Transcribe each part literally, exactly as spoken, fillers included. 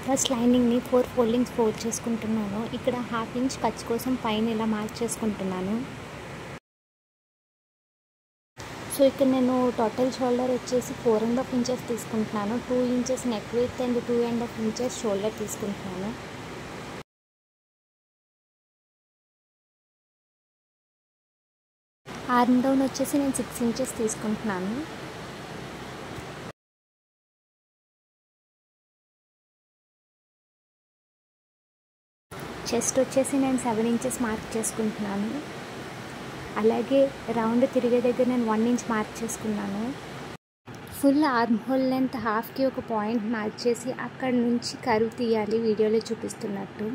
First లైనింగ్ని four foldings fold చేసుకుంటున్నాను. ఇక్కడ హాఫ్ ఇంచ్ ఖర్చు కోసం పైన ఇలా మార్క్ చేసుకుంటున్నాను. సో ఇక్కడ నేను టోటల్ షోల్డర్ వచ్చేసి ఫోర్ అండ్ హాఫ్ ఇంచెస్ తీసుకుంటున్నాను. Two inches neck width and two and half inches shoulder తీసుకుంటున్నాను. ఆర్మ్ డౌన్ వచ్చేసి నేను సిక్స్ ఇంచెస్ తీసుకుంటున్నాను. చెస్ట్ వచ్చేసి నేను సెవెన్ ఇంచెస్ మార్క్ చేసుకుంటున్నాను. అలాగే రౌండ్ తిరిగే దగ్గర నేను వన్ ఇంచ్ మార్క్ చేసుకున్నాను. ఫుల్ ఆర్మ్ హోల్ లెంత్ హాఫ్కి ఒక పాయింట్ మార్క్ చేసి అక్కడ నుంచి కర్వ్ తీయాలి వీడియోలో చూపిస్తున్నట్టు.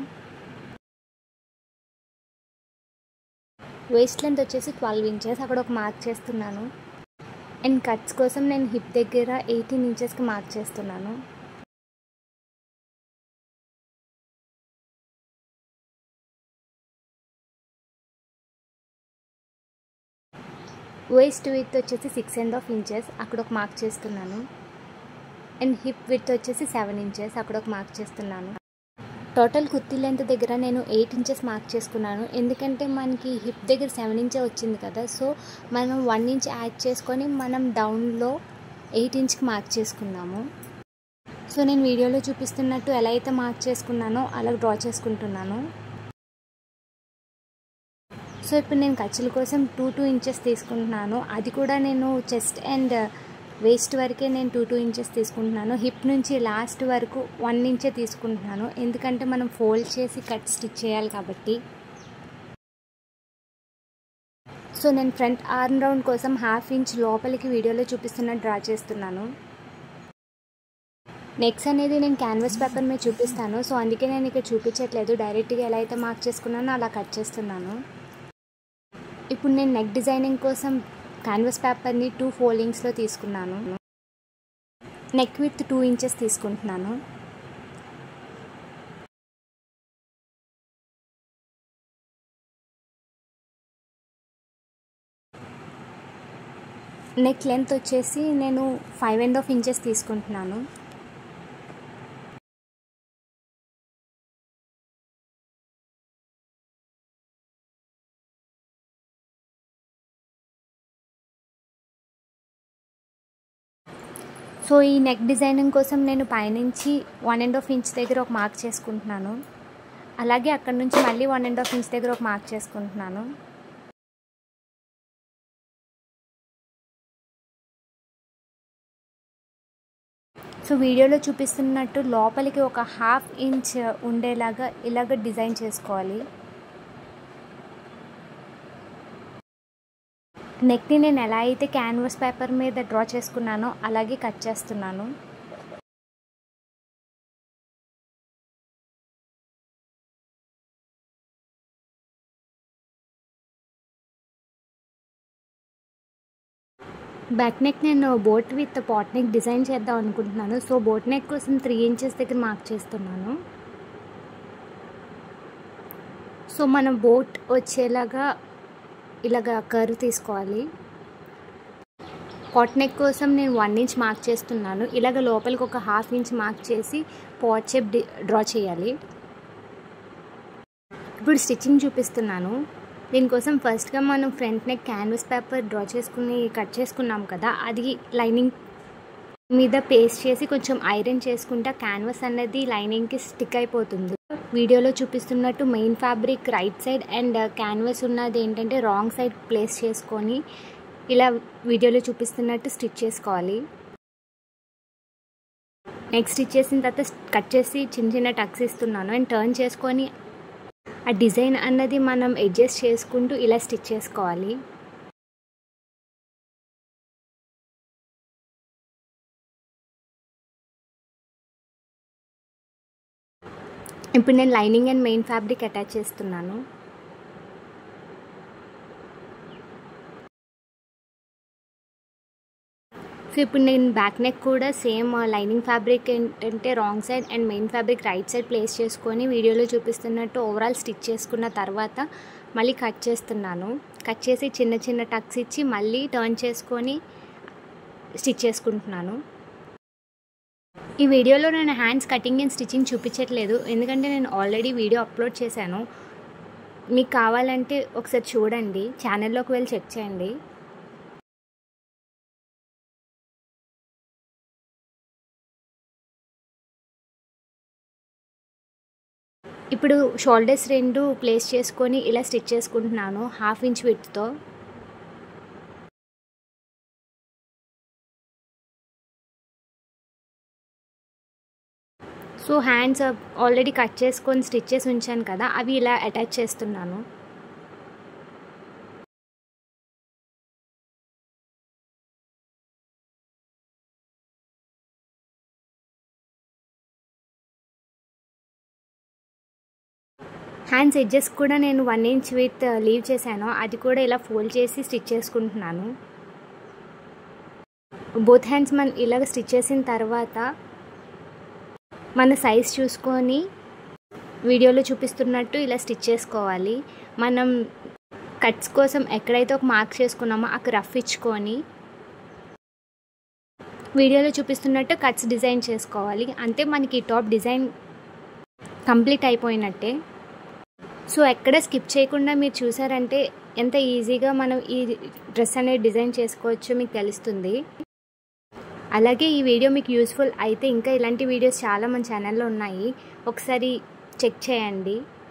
వేస్ట్ లెంత్ వచ్చేసి ట్వెల్వ్ ఇంచెస్ అక్కడ ఒక మార్క్ చేస్తున్నాను. అండ్ కట్స్ కోసం నేను హిప్ దగ్గర ఎయిటీన్ ఇంచెస్కి మార్క్ చేస్తున్నాను. వేస్ట్ విడ్త్ వచ్చేసి సిక్స్ అండ్ హాఫ్ ఇంచెస్ అక్కడ ఒక మార్క్ చేస్తున్నాను. అండ్ హిప్ విడ్త్ వచ్చేసి సెవెన్ ఇంచెస్ అక్కడ ఒక మార్క్ చేస్తున్నాను. టోటల్ కుర్తీ లెంత్ దగ్గర నేను ఎయిట్ ఇంచెస్ మార్క్ చేసుకున్నాను. ఎందుకంటే మనకి హిప్ దగ్గర సెవెన్ ఇంచే వచ్చింది కదా, సో మనం వన్ ఇంచ్ యాడ్ చేసుకొని మనం డౌన్లో ఎయిట్ ఇంచ్కి మార్క్ చేసుకున్నాము. సో నేను వీడియోలో చూపిస్తున్నట్టు ఎలా అయితే మార్క్ చేసుకున్నానో అలా డ్రా చేసుకుంటున్నాను. సో ఇప్పుడు నేను ఖర్చుల కోసం టూ టూ ఇంచెస్ తీసుకుంటున్నాను. అది కూడా నేను చెస్ట్ అండ్ వేస్ట్ వరకే నేను టూ టూ ఇంచెస్ తీసుకుంటున్నాను. హిప్ నుంచి లాస్ట్ వరకు వన్ ఇంచే తీసుకుంటున్నాను. ఎందుకంటే మనం ఫోల్డ్ చేసి కట్ స్టిచ్ చేయాలి కాబట్టి. సో నేను ఫ్రంట్ ఆర్మ్ రౌండ్ కోసం హాఫ్ ఇంచ్ లోపలికి వీడియోలో చూపిస్తున్నట్టు డ్రా చేస్తున్నాను. నెక్స్ట్ అనేది నేను క్యాన్వాస్ పేపర్ మీద చూపిస్తాను. సో అందుకే నేను ఇక్కడ చూపించట్లేదు, డైరెక్ట్గా ఎలా అయితే మార్క్ చేసుకున్నానో అలా కట్ చేస్తున్నాను. ఇప్పుడు నేను నెక్ డిజైనింగ్ కోసం క్యాన్వాస్ పేపర్ని టూ ఫోల్డింగ్స్లో తీసుకున్నాను. నెక్ విడ్త్ టూ ఇంచెస్ తీసుకుంటున్నాను. నెక్ లెంత్ వచ్చేసి నేను ఫైవ్ అండ్ హాఫ్ ఇంచెస్ తీసుకుంటున్నాను. సో ఈ నెక్ డిజైనింగ్ కోసం నేను పైనుంచి వన్ అండ్ హాఫ్ ఇంచ్ దగ్గర ఒక మార్క్ చేసుకుంటున్నాను. అలాగే అక్కడ నుంచి మళ్ళీ వన్ అండ్ హాఫ్ ఇంచ్ దగ్గర ఒక మార్క్ చేసుకుంటున్నాను. సో వీడియోలో చూపిస్తున్నట్టు లోపలికి ఒక హాఫ్ ఇంచ్ ఉండేలాగా ఇలాగ డిజైన్ చేసుకోవాలి. నెక్ని నేను ఎలా అయితే క్యాన్వాస్ పేపర్ మీద డ్రా చేసుకున్నానో అలాగే కట్ చేస్తున్నాను. బ్యాక్ నెక్ నేను boat with pot neck design చేద్దాం అనుకుంటున్నాను. సో బోట్ నెక్ కోసం త్రీ ఇంచెస్ దగ్గర మార్క్ చేస్తున్నాను. సో మనం బోట్ వచ్చేలాగా ఇలాగా కర్వ్ తీసుకోవాలి. పాట్ నెక్ కోసం నేను వన్ ఇంచ్ మార్క్ చేస్తున్నాను. ఇలాగ లోపలికి ఒక హాఫ్ ఇంచ్ మార్క్ చేసి పాట్ షేప్ డ్రా చేయాలి. ఇప్పుడు స్టిచ్చింగ్ చూపిస్తున్నాను. దీనికోసం ఫస్ట్గా మనం front neck canvas paper draw చేసుకుని కట్ చేసుకున్నాం కదా, అది లైనింగ్ మీద పేస్ట్ చేసి కొంచెం ఐరన్ చేసుకుంటా క్యాన్వాస్ అనేది లైనింగ్కి స్టిక్ అయిపోతుంది. వీడియోలో చూపిస్తున్నట్టు main fabric right side and canvas ఉన్నది ఏంటంటే రాంగ్ సైడ్ ప్లేస్ చేసుకొని ఇలా వీడియోలో చూపిస్తున్నట్టు స్టిచ్ చేసుకోవాలి. నెక్స్ట్ స్టిచ్ చేసిన తర్వాత కట్ చేసి చిన్న చిన్న టక్స్ ఇస్తున్నాను అండ్ టర్న్ చేసుకొని ఆ డిజైన్ అన్నది మనం అడ్జస్ట్ చేసుకుంటూ ఇలా స్టిచ్ చేసుకోవాలి. ఇప్పుడు నేను lining and main fabric attach చేస్తున్నాను. సో ఇప్పుడు నేను బ్యాక్ నెక్ కూడా సేమ్ లైనింగ్ ఫ్యాబ్రిక్ ఏంటంటే wrong side and main fabric right side place చేసుకొని వీడియోలో చూపిస్తున్నట్టు ఓవరాల్ స్టిచ్ చేసుకున్న తర్వాత మళ్ళీ కట్ చేస్తున్నాను. కట్ చేసి చిన్న చిన్న టక్స్ ఇచ్చి మళ్ళీ టర్న్ చేసుకొని స్టిచ్ చేసుకుంటున్నాను. ఈ వీడియోలో నేను హ్యాండ్స్ కటింగ్ అండ్ స్టిచ్చింగ్ చూపించట్లేదు, ఎందుకంటే నేను ఆల్రెడీ వీడియో అప్లోడ్ చేశాను. మీకు కావాలంటే ఒకసారి చూడండి, ఛానల్లోకి వెళ్ళి చెక్ చేయండి. ఇప్పుడు షోల్డర్స్ రెండు ప్లేస్ చేసుకొని ఇలా స్టిచ్ చేసుకుంటున్నాను హాఫ్ ఇంచ్ విడ్త్తో. సో హ్యాండ్స్ ఆల్రెడీ కట్ చేసుకొని స్టిచ్ చేసి ఉంచాను కదా, అవి ఇలా అటాచ్ చేస్తున్నాను. హ్యాండ్స్ ఎడ్జెస్ కూడా నేను వన్ ఇంచ్ విత్ లీవ్ చేశాను, అది కూడా ఇలా ఫోల్డ్ చేసి స్టిచ్ చేసుకుంటున్నాను. బోత్ హ్యాండ్స్ మనం ఇలాగ స్టిచ్ చేసిన తర్వాత మన సైజ్ చూసుకొని వీడియోలో చూపిస్తున్నట్టు ఇలా స్టిచ్ చేసుకోవాలి. మనం కట్స్ కోసం ఎక్కడైతే ఒక మార్క్ చేసుకున్నామో అక్కడ రఫ్ ఇచ్చుకొని వీడియోలో చూపిస్తున్నట్టు కట్స్ డిజైన్ చేసుకోవాలి. అంతే మనకి టాప్ డిజైన్ కంప్లీట్ అయిపోయినట్టే. సో ఎక్కడ స్కిప్ చేయకుండా మీరు చూసారంటే ఎంత ఈజీగా మనం ఈ డ్రెస్ అనేది డిజైన్ చేసుకోవచ్చో మీకు తెలుస్తుంది. అలాగే ఈ వీడియో మీకు యూస్ఫుల్ అయితే ఇంకా ఇలాంటి వీడియోస్ చాలా మన ఛానల్లో ఉన్నాయి, ఒకసారి చెక్ చేయండి.